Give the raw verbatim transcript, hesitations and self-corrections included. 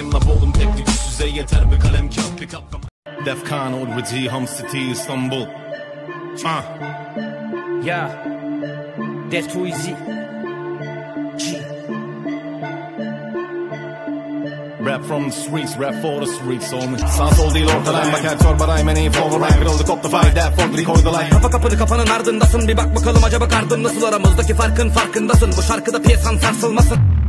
rhyme'la bolum teknik üst düzey yeter bir kalem kağıt bir kapkam. Defkhan, Odry G, Home City, İstanbul. Ah. Yeah, Def G. G. Rap from the streets, rap for the streets on. Sağ sol değil ortadan bak her çorba rhyme and aim for rhyme. Kırıldı koptu five that for three koydu like. Kapa kapını kafanın ardındasın, bir bak bakalım acaba kardın nasıl, aramızdaki farkın farkındasın. Bu şarkıda piyasan sarsılmasın.